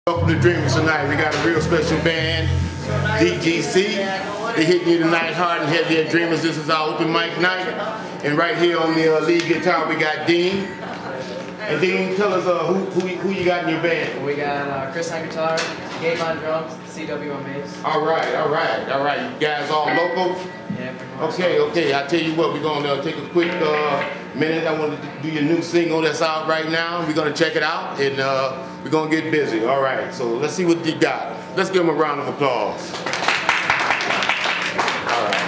Welcome to Dreamers tonight. We got a real special band, DGC. They're hitting you tonight hard and heavy at Dreamers. This is our open mic night. And right here on the lead guitar, we got Dean. And Dean, tell us who you got in your band. We got Chris on guitar, Gabe on drums, CW on bass. All right. You guys all local? Yeah. Okay. I tell you what, we're going to take a quick minute. I want to do your new single that's out right now. We're going to check it out, and we're going to get busy. All right, so let's see what you got. Let's give them a round of applause. All right.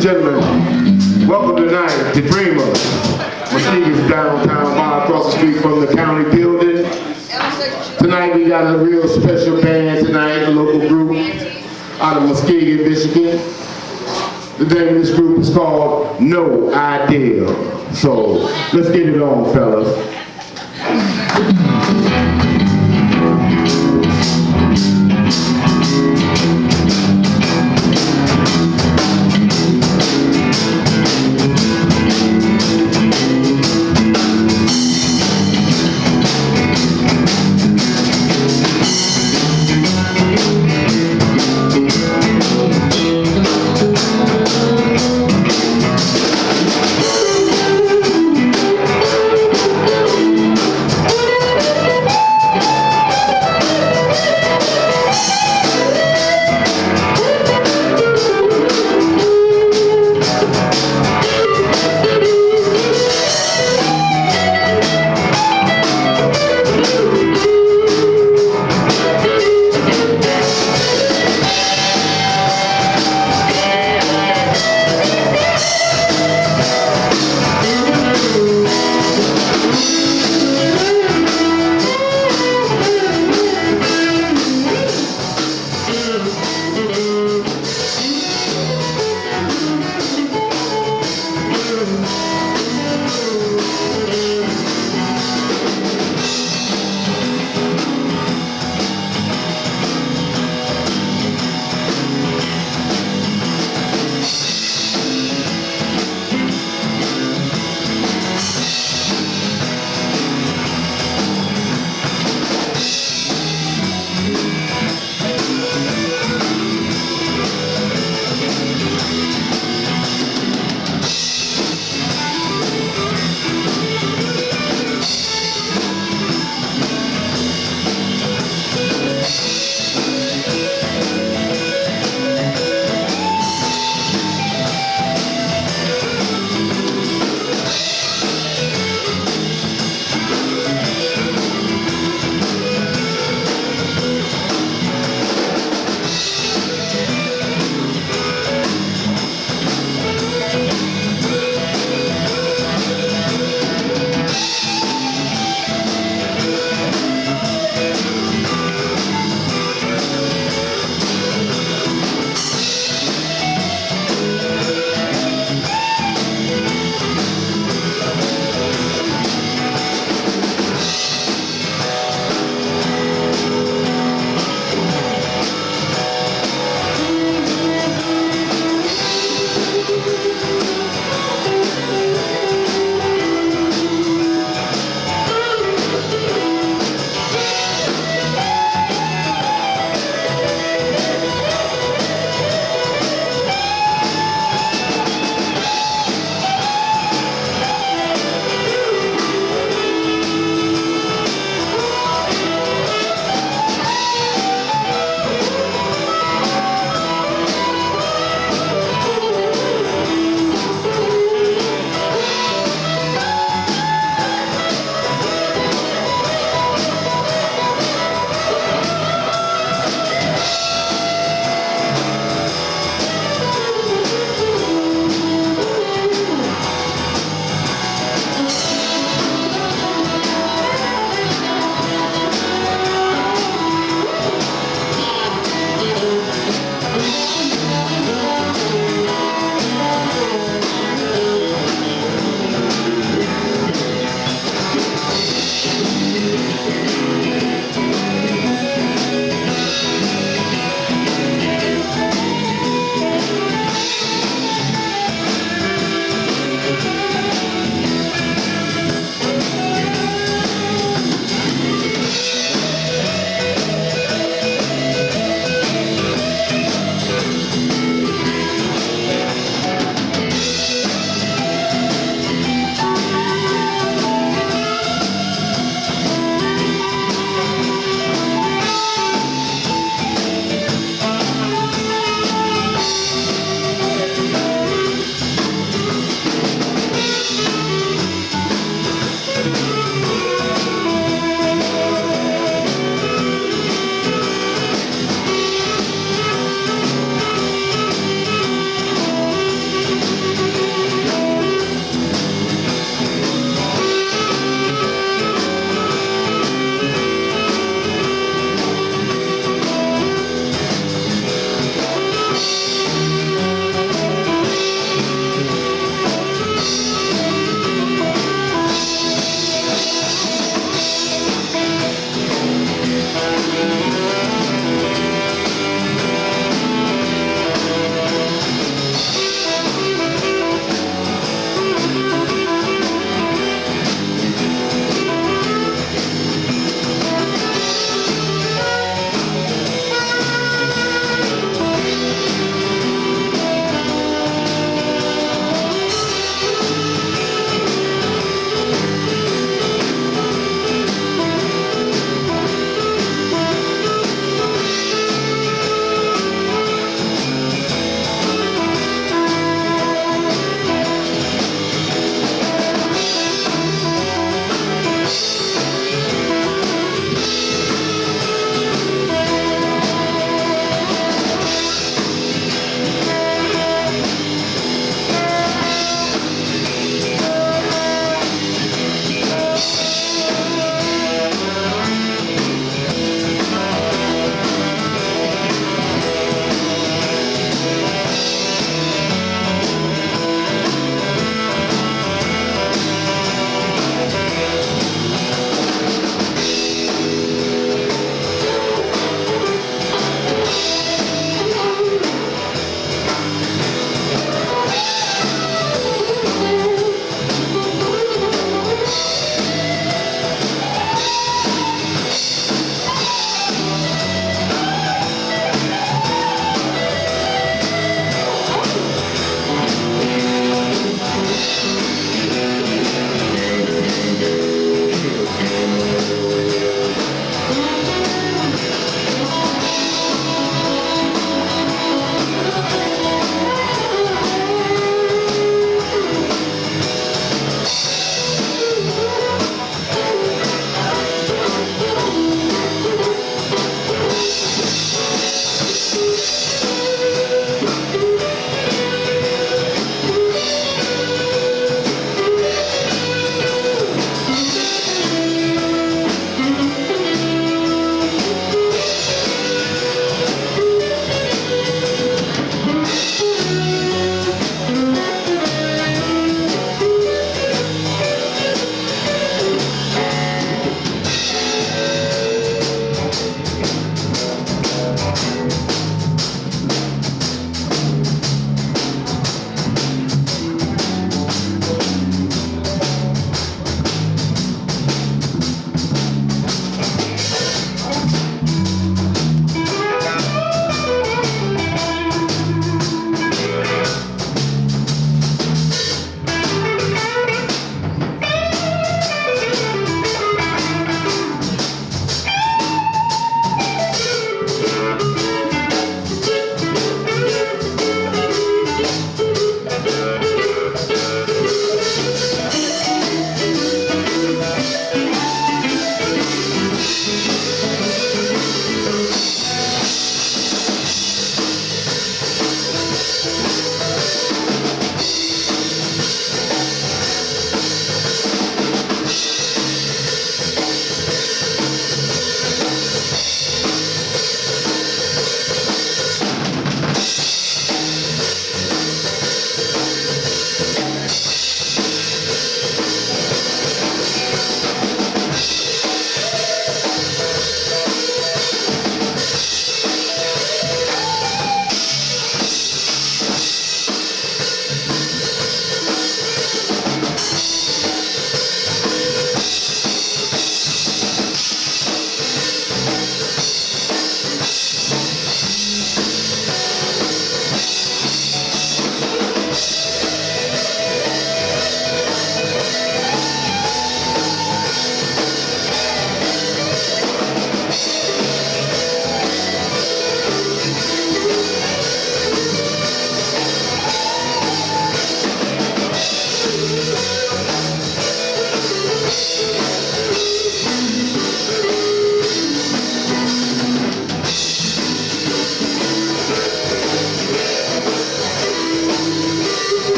and gentlemen, welcome tonight to Dreamers. Muskegee's downtown bar across the street from the county building. Tonight we got a real special band tonight, a local group out of Muskegon, Michigan. The name of this group is called No Idea. So let's get it on, fellas.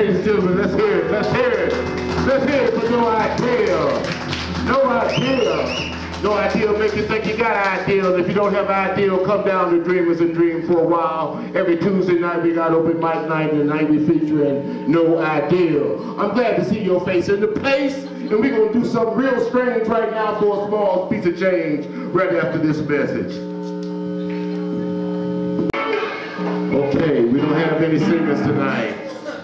ladies and gentlemen, let's hear it, let's hear it. Let's hear it for No Idea. No Idea. No Idea make you think you got ideas. If you don't have ideas, come down to Dreamers and Dream for a while. Every Tuesday night we got open mic night, and tonight we featuring No Idea. I'm glad to see your face in the place, and we're going to do something real strange right now for a small piece of change right after this message. Okay, we don't have any singers tonight.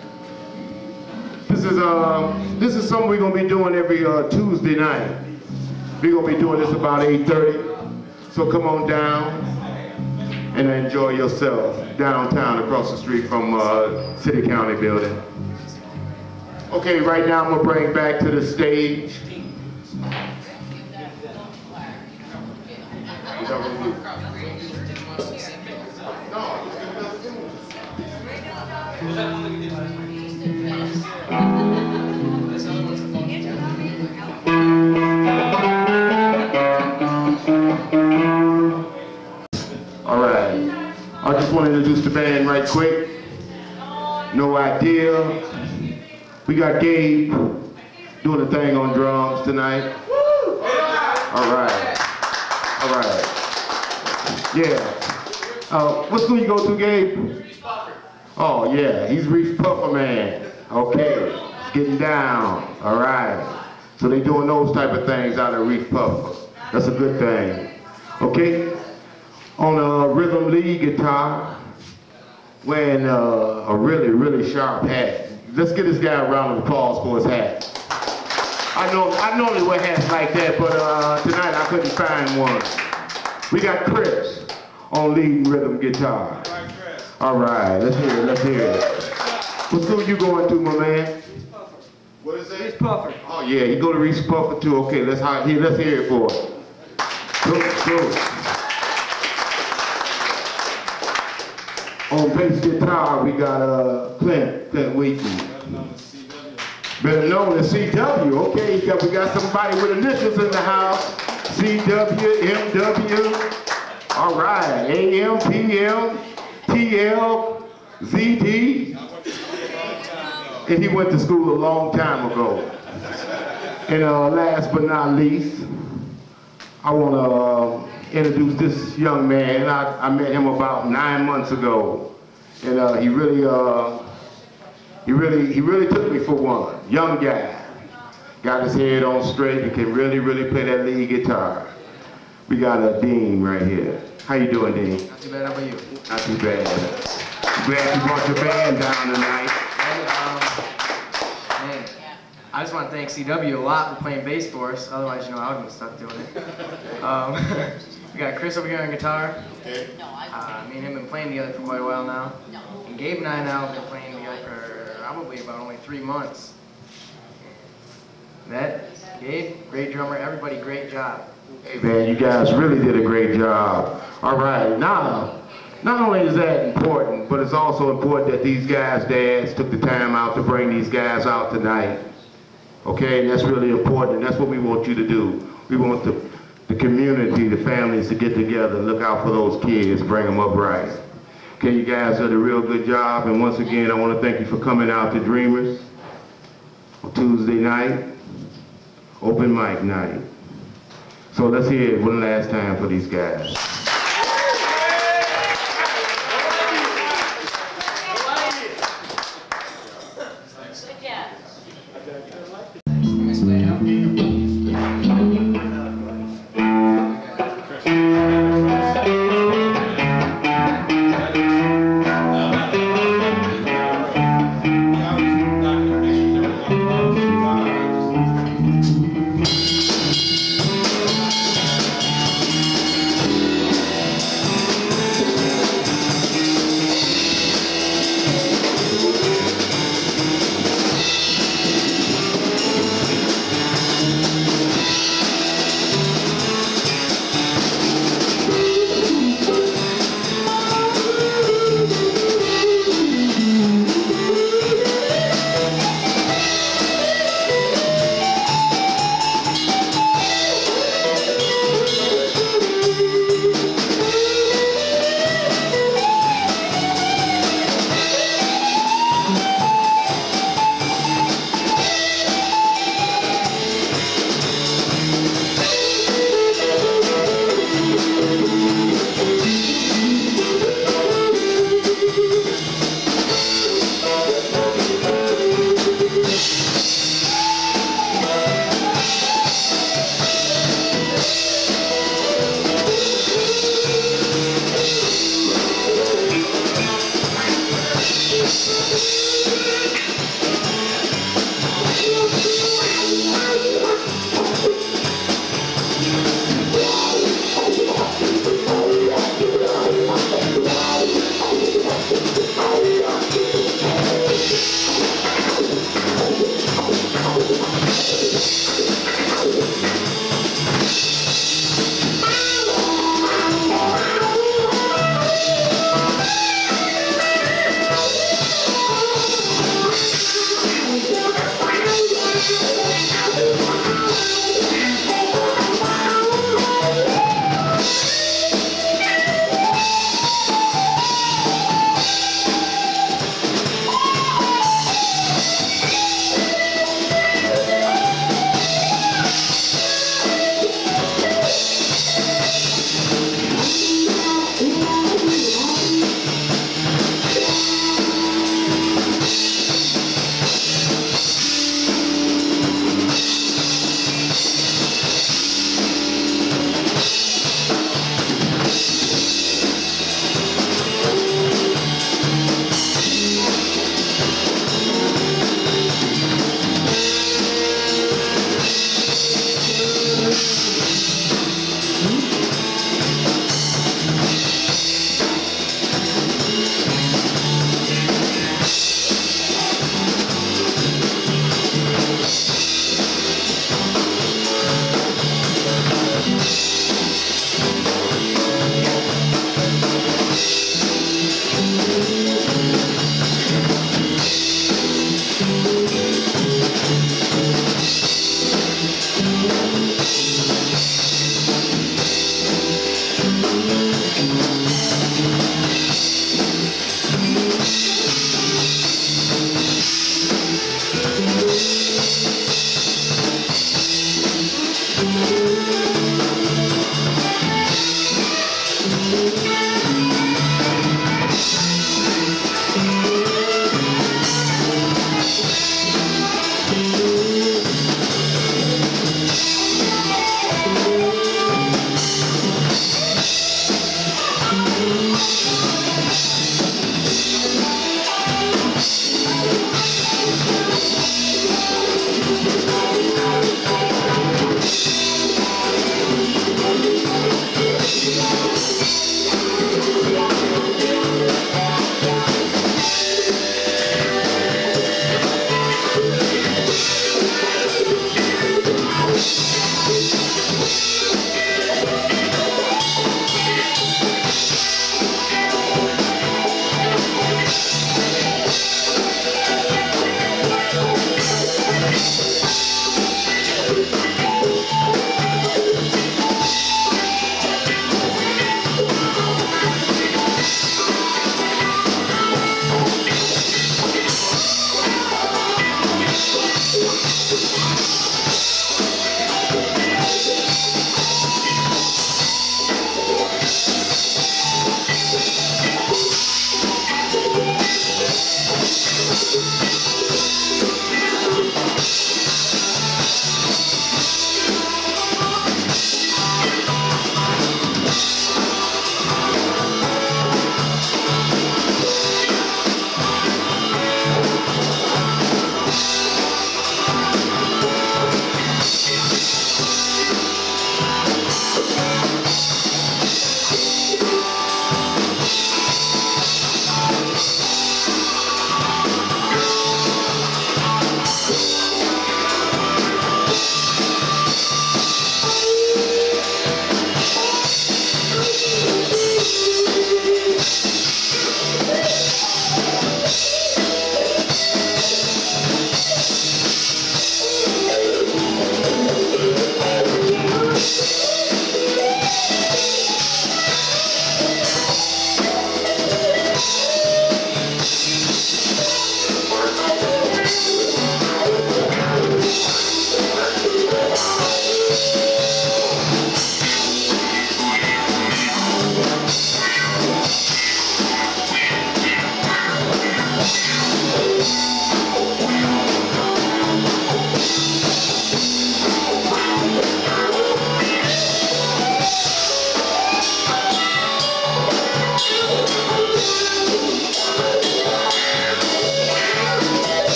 This is something we're gonna be doing every Tuesday night. We're gonna be doing this about 8:30. So come on down and enjoy yourself downtown across the street from City County Building. Okay, right now I'm gonna bring back to the stage. All right, I just want to introduce the band right quick. No Idea. We got Gabe doing a thing on drums tonight. All right, all right. Yeah. What school you go to, Gabe? Oh yeah, he's Reef Puffer man. Okay, getting down. All right. So they doing those type of things out of Reef Puffer. That's a good thing. Okay. On a rhythm lead guitar, wearing a really, really sharp hat. Let's give this guy a round of applause for his hat. I normally wear hats like that, but tonight I couldn't find one. We got Chris on lead rhythm guitar. All right, let's hear it, let's hear it. What school you going to, my man? What is that? Reese Puffer. Oh yeah, you go to Reese Puffer too. Okay, let's hear it for it. Go. On bass guitar, we got Clint Wheaton. Better known as CW. Okay, we got somebody with initials in the house. CW, MW. All right, AM, PM, TL, ZD. And he went to school a long time ago. And last but not least, I want to introduce this young man. I met him about 9 months ago, and he really took me for one. Young guy, got his head on straight. He can really play that lead guitar. We got Dean right here. How you doing, Dean? Not too bad. How about you? Not too bad. Glad you brought your band down tonight. Man, I just want to thank CW a lot for playing bass for us. Otherwise, I would have been stuck doing it. We got Chris over here on guitar. Okay. Me and him have been playing together for quite a while now. And Gabe and I now have been playing together for probably about only 3 months. Gabe, great drummer. Everybody, great job. Hey man, you guys really did a great job. All right, now, not only is that important, but it's also important that these guys' dads took the time out to bring these guys out tonight. Okay, and that's really important, and that's what we want you to do. We want the community, the families to get together and look out for those kids, bring them up right. Okay, you guys did a real good job, and once again, I want to thank you for coming out to Dreamers on Tuesday night, open mic night. So let's hear it one last time for these guys.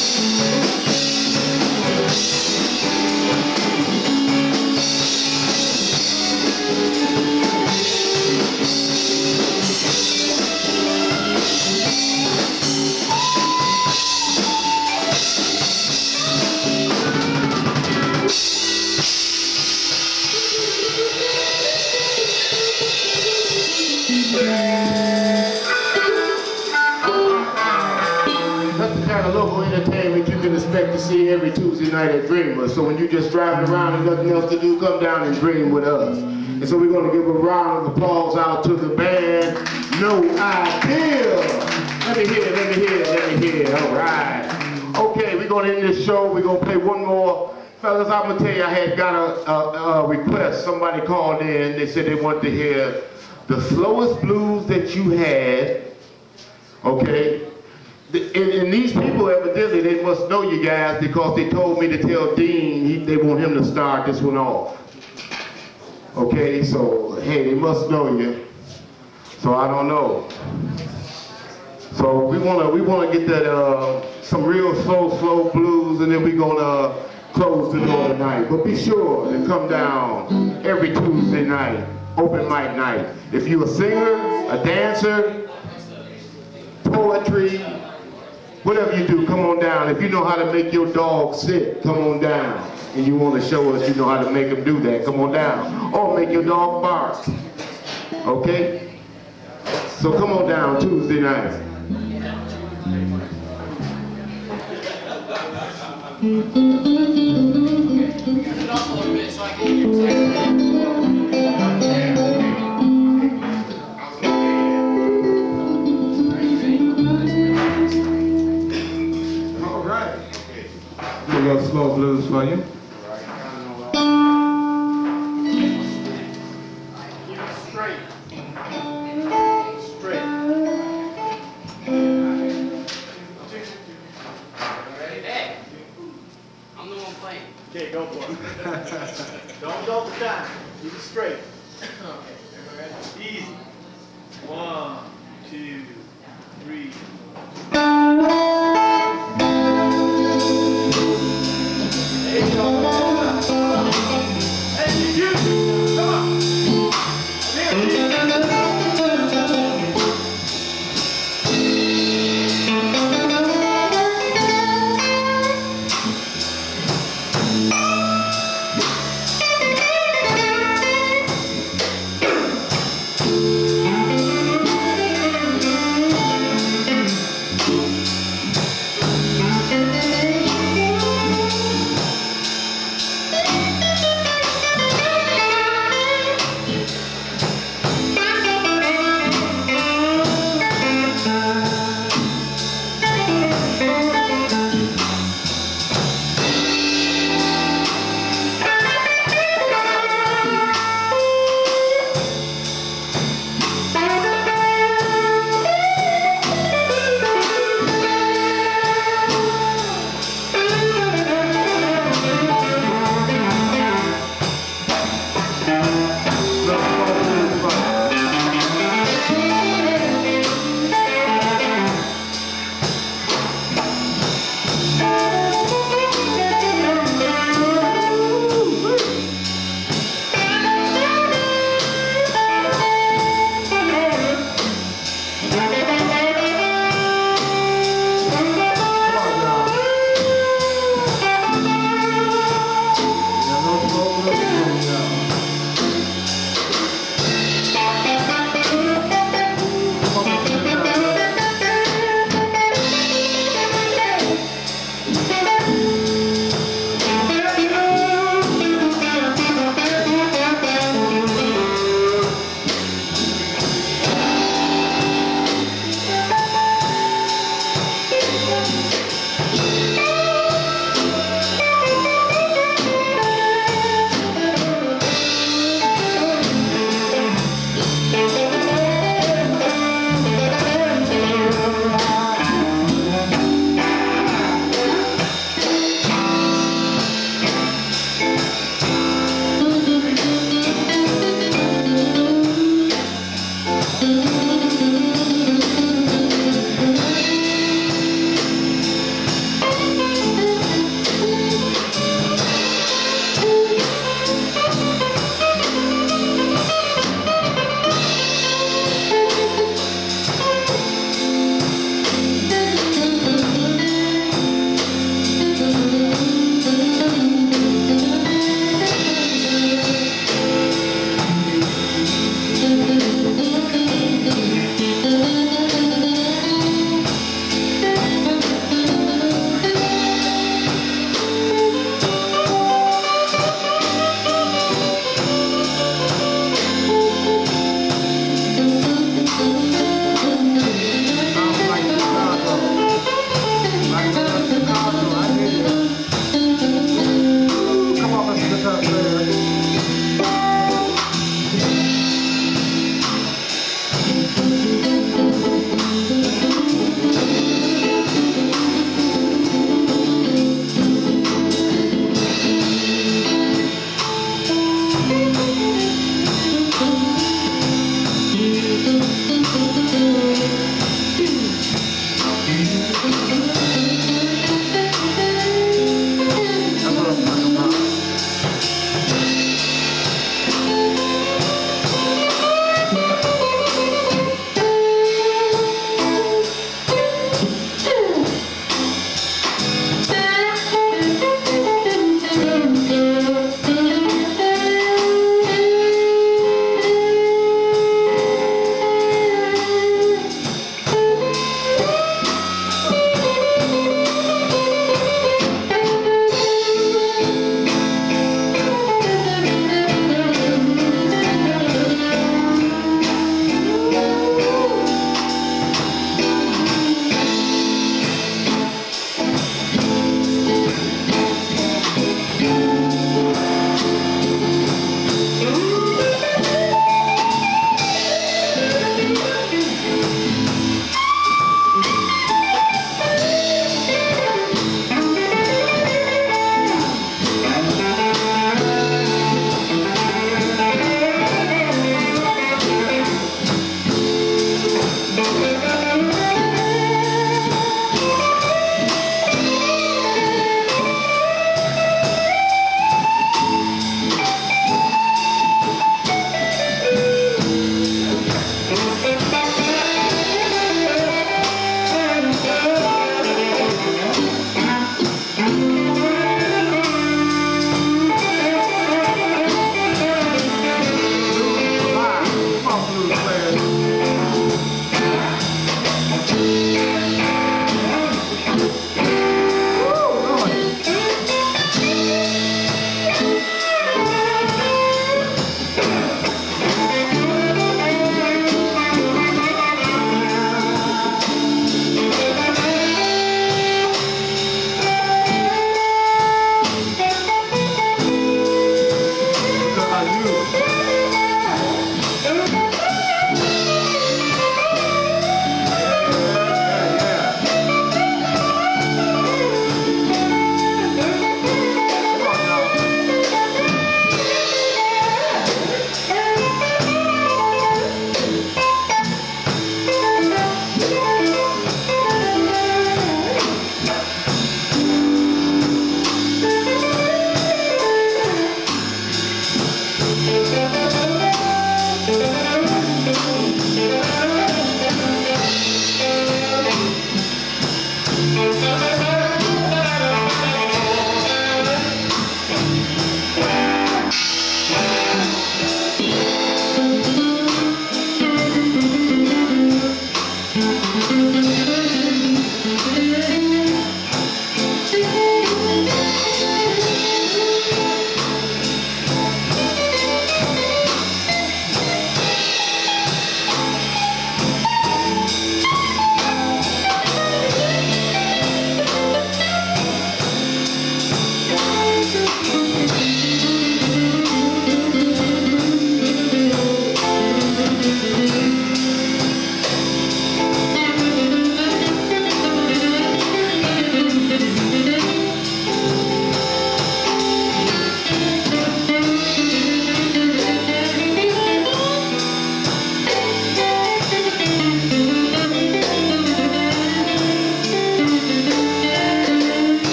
That's the kind of local entertainment you can expect to see every Tuesday night at Dreamers. So when you're just driving around and nothing else to do, come down and dream with us. And so we're going to give a round of applause out to the band, No Idea. Let me hear it, let me hear it, let me hear it. All right. Okay, we're going to end this show. We're going to play one more. Fellas, I'm going to tell you, I had got a request. Somebody called in. They said they wanted to hear the slowest blues that you had. Okay? And these people, evidently, they must know you guys because they told me to tell Dean they want him to start this one off. Okay, so, hey, they must know you. So I don't know. So we wanna get that some real slow blues, and then we're gonna close the door tonight. But be sure to come down every Tuesday night, open mic night. If you're a singer, a dancer, poetry, whatever you do, come on down. If you know how to make your dog sit, come on down. And you want to show us you know how to make them do that, come on down. Or make your dog bark. Okay? So come on down Tuesday night. A little slow blues for you. Keep it straight. Straight. Hey, I'm the one playing. Okay, go for it. Don't go for time. Keep it straight. Okay, everybody ready? Easy. 1, 2, 3.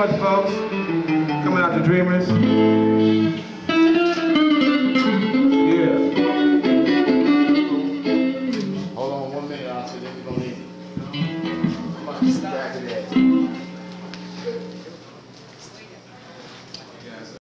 much, folks. Coming out to Dreamers.